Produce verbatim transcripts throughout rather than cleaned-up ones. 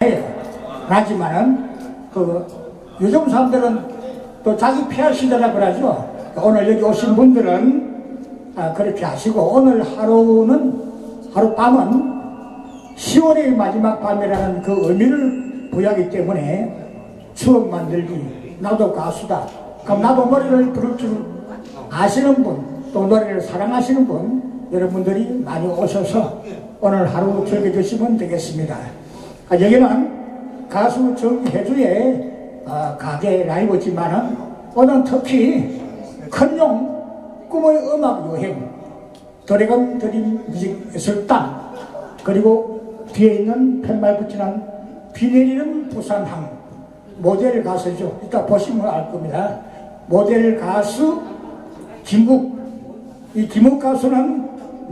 하지만은 그 요즘 사람들은 또 자기 폐하 시대라 그러죠. 오늘 여기 오신 분들은 아, 그렇게 하시고, 오늘 하루는 하룻밤은 시월의 마지막 밤이라는 그 의미를 부여하기 때문에 추억 만들기, 나도 가수다, 그럼 나도 노래를 부를 줄 아시는 분, 또 노래를 사랑하시는 분, 여러분들이 많이 오셔서 오늘 하루 즐겨주시면 되겠습니다. 아, 여기는 가수 정혜주의 어, 가게 라이브지만은 오늘 특히 큰용 꿈의 음악 여행, 도래감 드림 뮤직 예술단, 그리고 뒤에 있는 팻말 붙이는 비 내리는 부산항 모델 가수죠. 이따 보시면 알 겁니다. 모델 가수 김욱. 이 김욱 가수는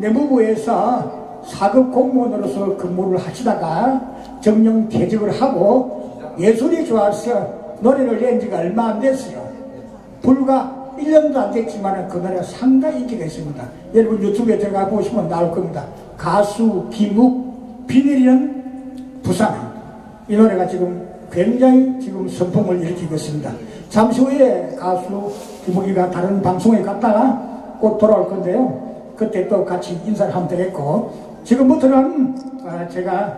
내무부에서 사급 공무원으로서 근무를 하시다가 정년 퇴직을 하고 예술이 좋아서 노래를 낸 지가 얼마 안 됐어요. 불과 일 년도 안 됐지만 그 노래가 상당히 인기가 있습니다. 여러분 유튜브에 들어가 보시면 나올 겁니다. 가수 김욱, 비 내리는 부산. 이 노래가 지금 굉장히 지금 선풍을 일으키고 있습니다. 잠시 후에 가수 김욱이가 다른 방송에 갔다가 곧 돌아올 건데요. 그때 또 같이 인사를 하면 되겠고, 지금부터는 제가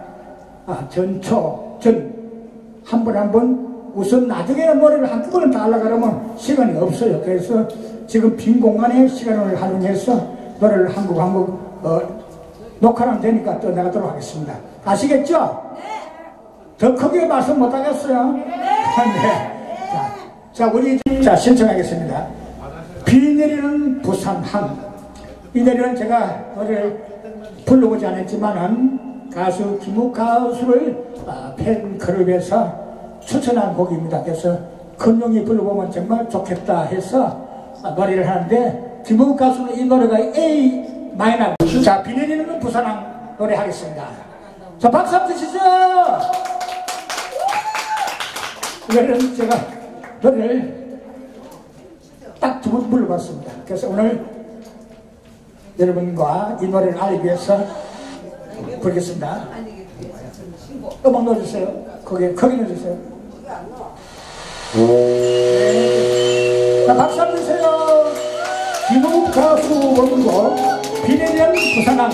전초, 전 한 번 한 번 우선 나중에는 노래를 한꺼번에 다 하려고 하면 시간이 없어요. 그래서 지금 빈 공간에 시간을 활용해서 노래를 한 곡 한 곡 어, 녹화하면 되니까 또 나가도록 하겠습니다. 아시겠죠? 네. 더 크게 말씀 못하겠어요? 네. 네. 자, 자, 우리 자 신청하겠습니다. 비 내리는 부산항. 이 노래는 제가 노래를 불러보지 않았지만은 가수 김욱 가수를 아, 팬클럽에서 추천한 곡입니다. 그래서 큰용이 불러보면 정말 좋겠다 해서 노래를 하는데, 김욱 가수는 이 노래가 A 마이너. 자, 비 내리는 부산항 노래 하겠습니다. 자, 박수 한번 주시죠. 이거는 제가 노래를 딱 두 번 불러봤습니다. 그래서 오늘 여러분과 이 노래를 알리기 위해서 부르겠습니다. 음악 넣어주세요. 거기에 거기 넣어주세요. 네. 자, 박수 한번 주세요. 김욱 가수 원곡 비 내리는 부산항.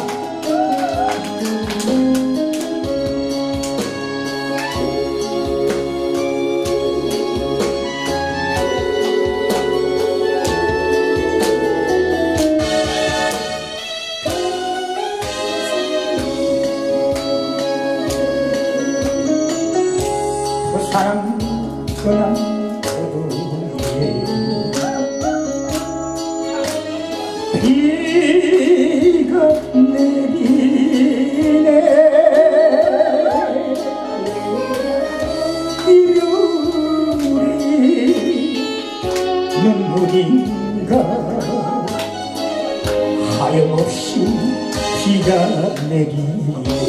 부산 그냥 어둠에 비가 내리네. 이별이 눈물인가 하염없이 비가 내리네.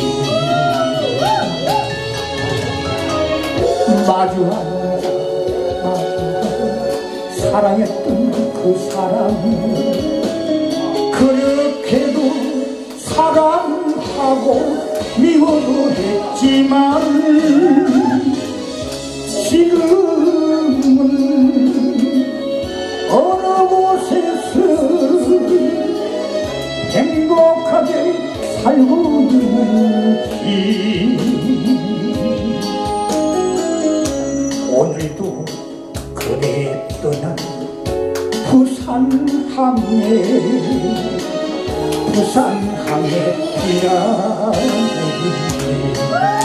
마주 앉아 마주 사랑했던 그 사람, 그렇게도 사랑하고 미워도 했지만 지금은 어느 곳에서 행복하게 살고 있는지. 오늘도 그랬던 부산항에 부산항에 비가 내리네.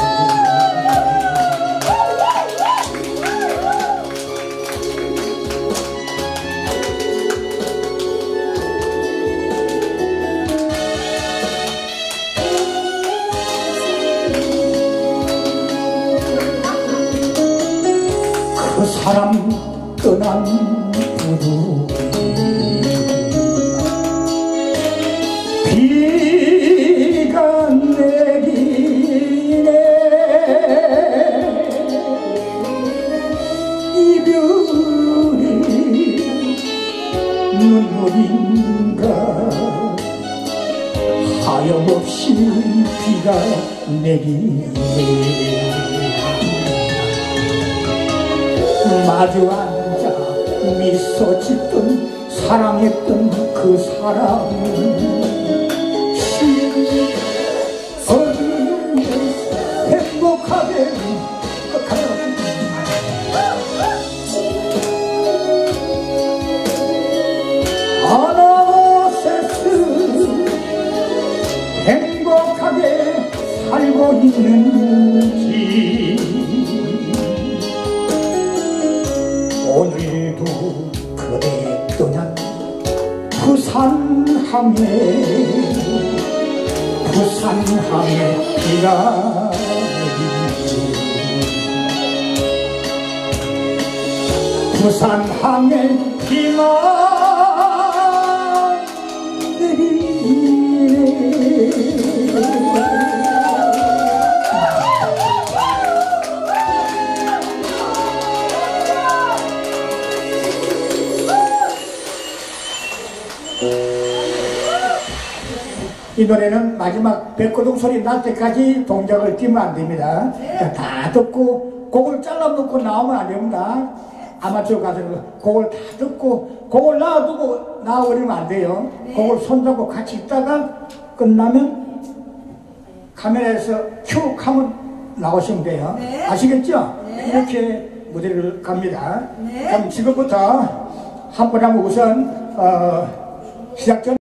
그 사람 떠난 부두에 비가 내리네. 이별이 눈물인가 하염없이 비가 내리네. 마주 앉아 미소 짓던 사랑했던 그 사람은 행복하게 아나세스 행복하게 살고 있는지 오늘도 그대 떠난 부산항에 부산항에 비가 내리지 부산항에 비가 내리네. 이 노래는 마지막 백고동 소리 날 때까지 동작을 띄면 안 됩니다. 다 듣고 곡을 잘라놓고 나오면 안 됩니다. 아마추어 가수는 곡을 다 듣고 곡을 놔두고 나와버리면 안 돼요. 곡을 손잡고 같이 있다가 끝나면 카메라에서 큐 하면 나오시면 돼요. 아시겠죠? 이렇게 무대를 갑니다. 그럼 지금부터 한 번 하면 우선 어, 시작 전